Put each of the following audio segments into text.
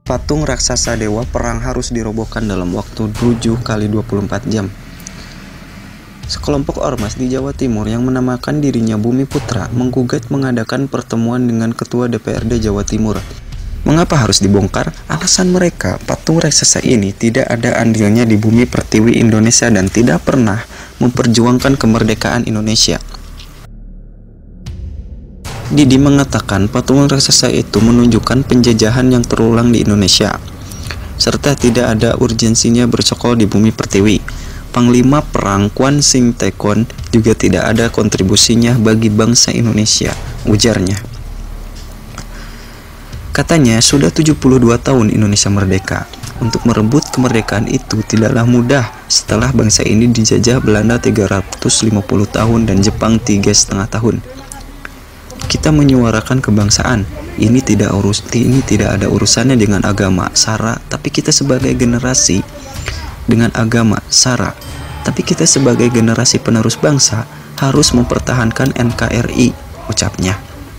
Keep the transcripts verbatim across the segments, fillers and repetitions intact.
Patung raksasa dewa perang harus dirobohkan dalam waktu tujuh kali dua puluh empat jam. Sekelompok ormas di Jawa Timur yang menamakan dirinya Bumi Putra menggugat mengadakan pertemuan dengan Ketua D P R D Jawa Timur. Mengapa harus dibongkar? Alasan mereka, patung raksasa ini tidak ada andilnya di bumi pertiwi Indonesia dan tidak pernah memperjuangkan kemerdekaan Indonesia. Didi mengatakan patung raksasa itu menunjukkan penjajahan yang terulang di Indonesia, serta tidak ada urgensinya bercokol di bumi pertiwi. Panglima Perang Kwan Sing Tekon juga tidak ada kontribusinya bagi bangsa Indonesia, ujarnya. Katanya, sudah tujuh puluh dua tahun Indonesia merdeka. Untuk merebut kemerdekaan itu tidaklah mudah setelah bangsa ini dijajah Belanda tiga ratus lima puluh tahun dan Jepang tiga setengah tahun. Kita menyuarakan kebangsaan. Ini tidak urus, ini tidak ada urusannya dengan agama, sara, tapi kita sebagai generasi dengan agama, sara, tapi kita sebagai generasi penerus bangsa harus mempertahankan N K R I, ucapnya.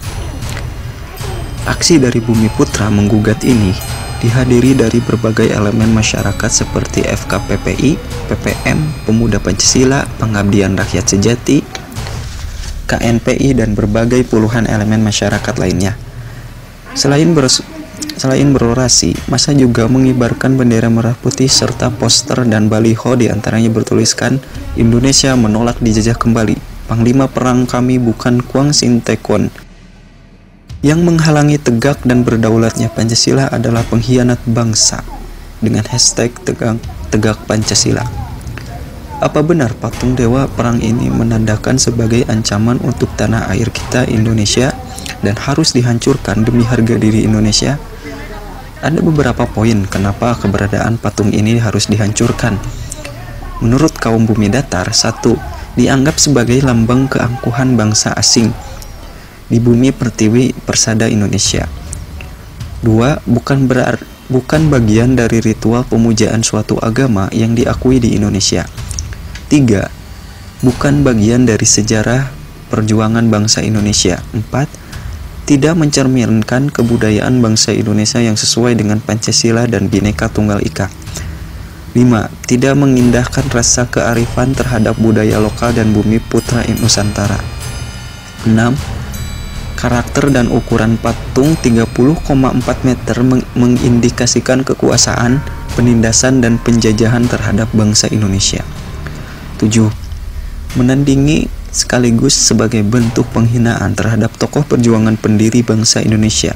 Aksi dari Bumi Putra menggugat ini dihadiri dari berbagai elemen masyarakat seperti F K P P I, P P M, Pemuda Pancasila, Pengabdian Rakyat Sejati, K N P I, dan berbagai puluhan elemen masyarakat lainnya. Selain ber, selain berorasi, massa juga mengibarkan bendera merah putih serta poster dan baliho, diantaranya bertuliskan Indonesia menolak dijajah kembali. Panglima perang kami bukan Kwan Sing Tekon. Yang menghalangi tegak dan berdaulatnya Pancasila adalah pengkhianat bangsa, dengan hashtag tegak, tegak Pancasila. Apa benar patung dewa perang ini menandakan sebagai ancaman untuk tanah air kita Indonesia dan harus dihancurkan demi harga diri Indonesia? Ada beberapa poin kenapa keberadaan patung ini harus dihancurkan. Menurut kaum bumi datar, satu, dianggap sebagai lambang keangkuhan bangsa asing di bumi pertiwi persada Indonesia. Dua, bukan berarti bukan bagian dari ritual pemujaan suatu agama yang diakui di Indonesia. Tiga, bukan bagian dari sejarah perjuangan bangsa Indonesia. Empat, tidak mencerminkan kebudayaan bangsa Indonesia yang sesuai dengan Pancasila dan Bhinneka Tunggal Ika. Lima, tidak mengindahkan rasa kearifan terhadap budaya lokal dan bumi putra Nusantara. Enam, karakter dan ukuran patung tiga puluh koma empat meter meng mengindikasikan kekuasaan, penindasan, dan penjajahan terhadap bangsa Indonesia. Tujuh, menandingi sekaligus sebagai bentuk penghinaan terhadap tokoh perjuangan pendiri bangsa Indonesia.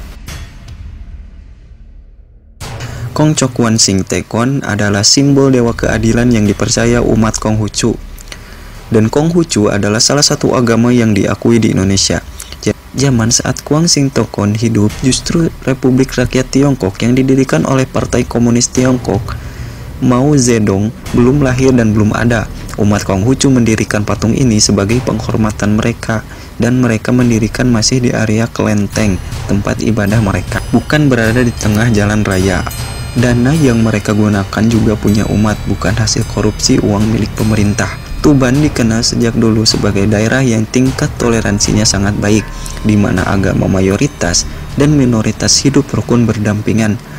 Kongco Kwan Sing Tekon adalah simbol dewa keadilan yang dipercaya umat Konghucu, dan Konghucu adalah salah satu agama yang diakui di Indonesia. Zaman saat Kwan Sing Tekon hidup, justru Republik Rakyat Tiongkok yang didirikan oleh Partai Komunis Tiongkok, Mao Zedong, belum lahir dan belum ada. Umat Konghucu mendirikan patung ini sebagai penghormatan mereka, dan mereka mendirikan masih di area kelenteng, tempat ibadah mereka, bukan berada di tengah jalan raya. Dana yang mereka gunakan juga punya umat, bukan hasil korupsi uang milik pemerintah. Tuban dikenal sejak dulu sebagai daerah yang tingkat toleransinya sangat baik, di mana agama mayoritas dan minoritas hidup rukun berdampingan.